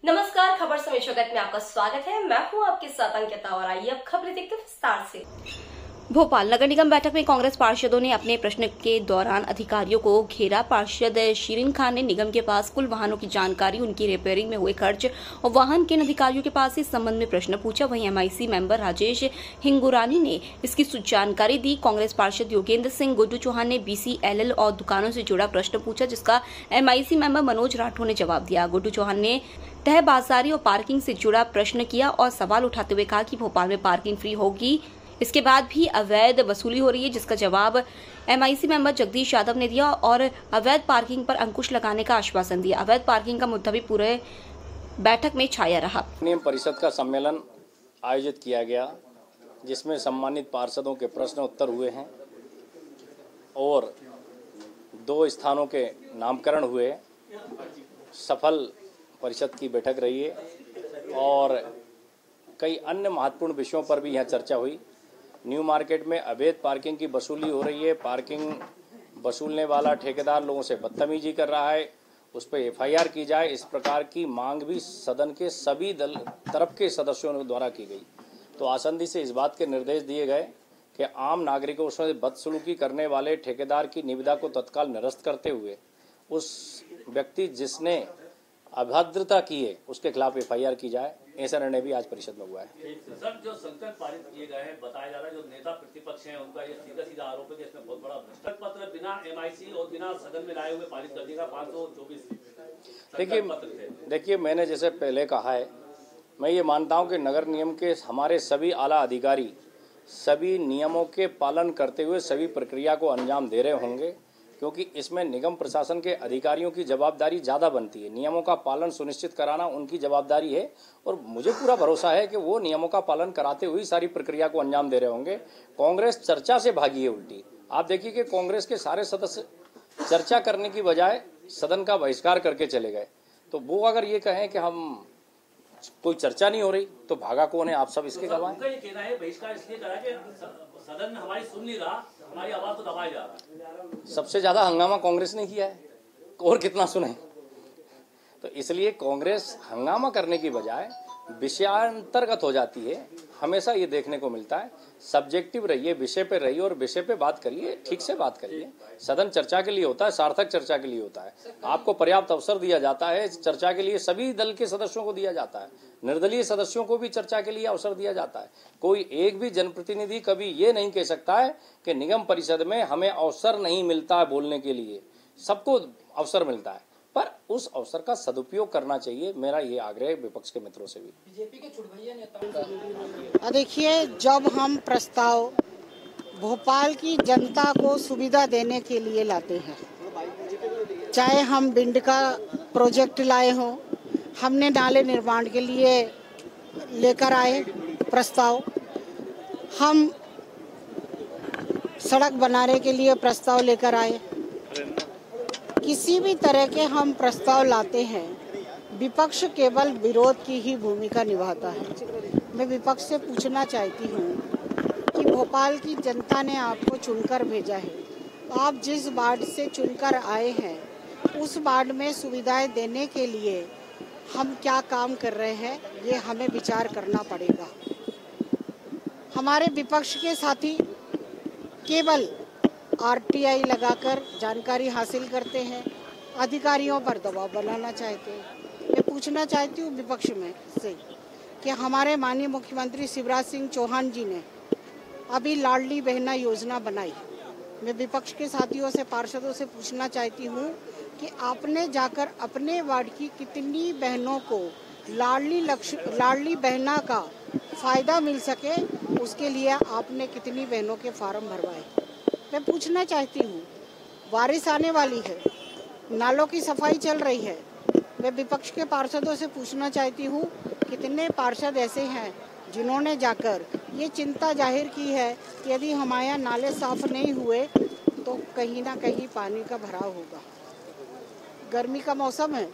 नमस्कार, खबर समय जगत में आपका स्वागत है। मैं हूं आपके साथ अंकिता और आइए अब खबरें देखते विस्तार से। भोपाल नगर निगम बैठक में कांग्रेस पार्षदों ने अपने प्रश्न के दौरान अधिकारियों को घेरा। पार्षद शीरिन खान ने निगम के पास कुल वाहनों की जानकारी, उनकी रिपेयरिंग में हुए खर्च और वाहन किन अधिकारियों के पास इस संबंध में प्रश्न पूछा। वहीं एमआईसी मेंबर राजेश हिंगुरानी ने इसकी जानकारी दी। कांग्रेस पार्षद योगेंद्र सिंह, गुड्डू चौहान ने बीसीएलएल और दुकानों से जुड़ा प्रश्न पूछा, जिसका एमआईसी मेंबर मनोज राठौर ने जवाब दिया। गुड्डू चौहान ने तह बाजारी और पार्किंग से जुड़ा प्रश्न किया और सवाल उठाते हुए कहा कि भोपाल में पार्किंग फ्री होगी, इसके बाद भी अवैध वसूली हो रही है, जिसका जवाब एमआईसी मेंबर जगदीश यादव ने दिया और अवैध पार्किंग पर अंकुश लगाने का आश्वासन दिया। अवैध पार्किंग का मुद्दा भी पूरे बैठक में छाया रहा। नियम परिषद का सम्मेलन आयोजित किया गया, जिसमें सम्मानित पार्षदों के प्रश्न उत्तर हुए हैं और 2 स्थानों के नामकरण हुए। सफल परिषद की बैठक रही है और कई अन्य महत्वपूर्ण विषयों पर भी यहाँ चर्चा हुई। न्यू मार्केट में अवैध पार्किंग की वसूली हो रही है, पार्किंग वसूलने वाला ठेकेदार लोगों से बदतमीजी कर रहा है, उस पर एफआईआर की जाए, इस प्रकार की मांग भी सदन के सभी तरफ के सदस्यों द्वारा की गई। तो आसंदी से इस बात के निर्देश दिए गए कि आम नागरिकों से बदसलूकी करने वाले ठेकेदार की निविदा को तत्काल निरस्त करते हुए उस व्यक्ति जिसने अभद्रता की है उसके खिलाफ एफआईआर की जाए। ऐसा निर्णय भी आज परिषद में हुआ है। सर, जो संकल्प पारित किए गए हैं, बताया जा रहा है जो नेता प्रतिपक्ष हैं उनका ये सीधा आरोप है कि इसमें बहुत बड़ा भ्रष्टाचार पत्र बिना एमआईसी और बिना सदन में लाए हुए पारित कर दिया 524। देखिए, मैंने जैसे पहले कहा है, मैं ये मानता हूँ कि नगर निगम के हमारे सभी आला अधिकारी सभी नियमों के पालन करते हुए सभी प्रक्रिया को अंजाम दे रहे होंगे, क्योंकि इसमें निगम प्रशासन के अधिकारियों की जवाबदारी ज़्यादा बनती है। नियमों का पालन सुनिश्चित कराना उनकी जवाबदारी है और मुझे पूरा भरोसा है कि वो नियमों का पालन कराते हुए सारी प्रक्रिया को अंजाम दे रहे होंगे। कांग्रेस चर्चा से भागी है उल्टी। आप देखिए कि कांग्रेस के सारे सदस्य चर्चा करने की बजाय सदन का बहिष्कार करके चले गए। तो वो अगर ये कहें कि हम कोई चर्चा नहीं हो रही तो भागा कौन है? आप सब इसके गवाह हैं। ये कहना है बहिष्कार इसलिए करा कि सदन में हमारी सुन नहीं रहा, हमारी आवाज को दबाया जा रहा है। सबसे ज्यादा हंगामा कांग्रेस ने किया है और कितना सुने। तो इसलिए कांग्रेस हंगामा करने की बजाय विषयांतर्गत हो जाती है। हमेशा ये देखने को मिलता है, सब्जेक्टिव रहिए, विषय पे रहिए और विषय पे बात करिए, ठीक से बात करिए। सदन चर्चा के लिए होता है, सार्थक चर्चा के लिए होता है। आपको पर्याप्त अवसर दिया जाता है चर्चा के लिए, सभी दल के सदस्यों को दिया जाता है, निर्दलीय सदस्यों को भी चर्चा के लिए अवसर दिया जाता है। कोई एक भी जनप्रतिनिधि कभी ये नहीं कह सकता है कि निगम परिषद में हमें अवसर नहीं मिलता है बोलने के लिए। सबको अवसर मिलता है, पर उस अवसर का सदुपयोग करना चाहिए। मेरा ये आग्रह विपक्ष के मित्रों से भी। बीजेपी के चुड़भैया नेता देखिए, जब हम प्रस्ताव भोपाल की जनता को सुविधा देने के लिए लाते हैं, चाहे हम बिंड का प्रोजेक्ट लाए हों, हमने नाले निर्माण के लिए लेकर आए प्रस्ताव, हम सड़क बनाने के लिए प्रस्ताव लेकर आए, किसी भी तरह के हम प्रस्ताव लाते हैं, विपक्ष केवल विरोध की ही भूमिका निभाता है। मैं विपक्ष से पूछना चाहती हूँ कि भोपाल की जनता ने आपको चुनकर भेजा है, आप जिस वार्ड से चुनकर आए हैं उस वार्ड में सुविधाएं देने के लिए हम क्या काम कर रहे हैं, ये हमें विचार करना पड़ेगा। हमारे विपक्ष के साथी केवल आरटीआई लगाकर जानकारी हासिल करते हैं, अधिकारियों पर दबाव बनाना चाहते हैं। मैं पूछना चाहती हूँ विपक्ष में से कि हमारे माननीय मुख्यमंत्री शिवराज सिंह चौहान जी ने अभी लाडली बहना योजना बनाई। मैं विपक्ष के साथियों से, पार्षदों से पूछना चाहती हूँ कि आपने जाकर अपने वार्ड की कितनी बहनों को लाडली बहना का फायदा मिल सके, उसके लिए आपने कितनी बहनों के फार्म भरवाए। मैं पूछना चाहती हूँ, बारिश आने वाली है, नालों की सफाई चल रही है, मैं विपक्ष के पार्षदों से पूछना चाहती हूँ कितने पार्षद ऐसे हैं जिन्होंने जाकर ये चिंता जाहिर की है कि यदि हमारे यहाँ नाले साफ नहीं हुए तो कहीं ना कहीं पानी का भराव होगा। गर्मी का मौसम है,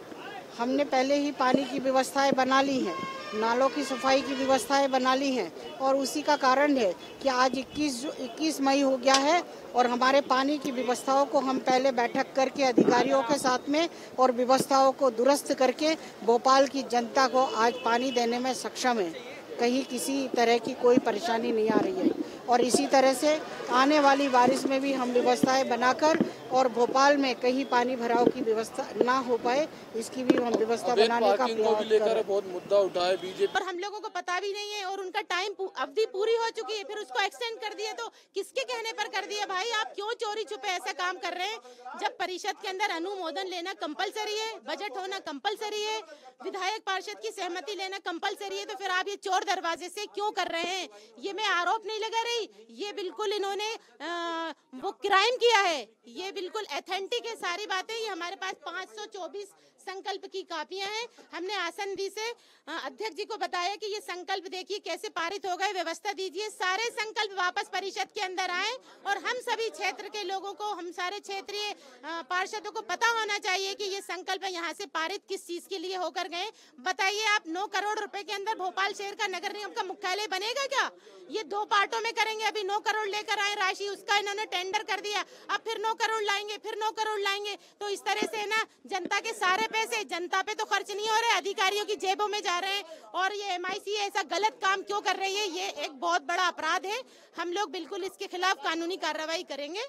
हमने पहले ही पानी की व्यवस्थाएं बना ली हैं, नालों की सफाई की व्यवस्थाएं बना ली हैं और उसी का कारण है कि आज 21 मई हो गया है और हमारे पानी की व्यवस्थाओं को हम पहले बैठक करके अधिकारियों के साथ में और व्यवस्थाओं को दुरुस्त करके भोपाल की जनता को आज पानी देने में सक्षम है। कहीं किसी तरह की कोई परेशानी नहीं आ रही है और इसी तरह से आने वाली बारिश में भी हम व्यवस्थाएं बनाकर और भोपाल में कहीं पानी भराव की व्यवस्था ना हो पाए इसकी भी हम व्यवस्था बनाने का प्रयास कर बहुत मुद्दा उठाए बीजेपी। और हम लोगों को पता भी नहीं है और उनका टाइम अवधि पूरी हो चुकी है, फिर उसको एक्सटेंड कर दिया तो किसके कहने पर कर दिया? भाई आप क्यों चोरी छुपे ऐसा काम कर रहे हैं? जब परिषद के अंदर अनुमोदन लेना कंपलसरी है, बजट होना कंपलसरी है, विधायक पार्षद की सहमति लेना कंपलसरी है, तो फिर आप ये चोर दरवाजे से क्यों कर रहे हैं? ये मैं आरोप नहीं लगा रही, ये बिल्कुल इन्होंने वो क्राइम किया है, ये बिल्कुल ऑथेंटिक है सारी बातें। ये हमारे पास 524 संकल्प की कापियां हैं। हमने आसंदी से अध्यक्ष जी को बताया कि ये संकल्प देखिए कैसे पारित हो गए, व्यवस्था दीजिए, सारे संकल्प वापस परिषद के अंदर आए और हम सभी क्षेत्र के लोगों को, हम सारे क्षेत्रीय पार्षदों को पता होना चाहिए कि ये संकल्प यहाँ से पारित किस चीज के लिए होकर गए। बताइए आप, 9 करोड़ रुपए के अंदर भोपाल शहर का नगर निगम का मुख्यालय बनेगा क्या? ये 2 पार्टों में करेंगे। अभी 9 करोड़ लेकर आए राशि, उसका इन्होंने टेंडर कर दिया, अब फिर 9 करोड़ लाएंगे, फिर 9 करोड़ लाएंगे। तो इस तरह से ना जनता के सारे पैसे जनता पे तो खर्च नहीं हो रहे, अधिकारियों की जेबों में जा रहे हैं। और ये MIC ऐसा गलत काम क्यों कर रही है? ये एक बहुत बड़ा अपराध है। हम लोग बिल्कुल इसके खिलाफ कानूनी कार्रवाई करेंगे।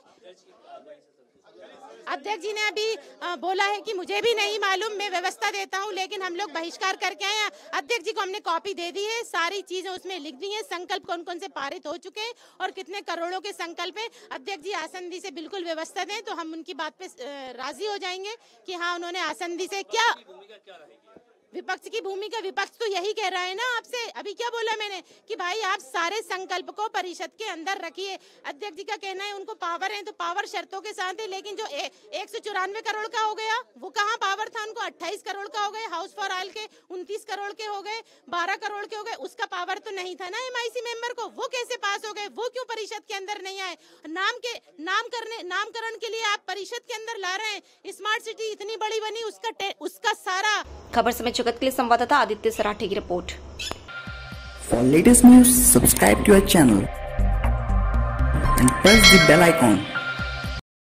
अध्यक्ष जी ने अभी बोला है कि मुझे भी नहीं मालूम, मैं व्यवस्था देता हूं, लेकिन हम लोग बहिष्कार करके आए। अध्यक्ष जी को हमने कॉपी दे दी है, सारी चीजें उसमें लिख दी हैं, संकल्प कौन कौन से पारित हो चुके हैं और कितने करोड़ों के संकल्प हैं। अध्यक्ष जी आसंदी से बिल्कुल व्यवस्था दें तो हम उनकी बात पे राजी हो जाएंगे कि हाँ उन्होंने आसंदी से क्या विपक्ष की भूमिका, विपक्ष तो यही कह रहा है ना आपसे, अभी क्या बोला मैंने कि भाई आप सारे संकल्प को परिषद के अंदर रखिए। अध्यक्ष जी का कहना है उनको पावर है तो पावर शर्तों के साथ है, लेकिन जो 194 करोड़ का हो गया वो कहाँ पावर था उनको? 28 करोड़ का हो गए, हाउस फॉर ऑल के 29 करोड़ के हो गए, 12 करोड़ के हो गए, उसका पावर तो नहीं था ना MIC मेंबर को। वो कैसे पास हो गए? वो क्यों परिषद के अंदर नहीं आए? नामकरण के लिए आप परिषद के अंदर ला रहे हैं। स्मार्ट सिटी इतनी बड़ी बनी, उसका सारा। खबर समय जगत के लिए संवाददाता आदित्य सराठे की report. For latest news, subscribe to our channel and press the bell icon.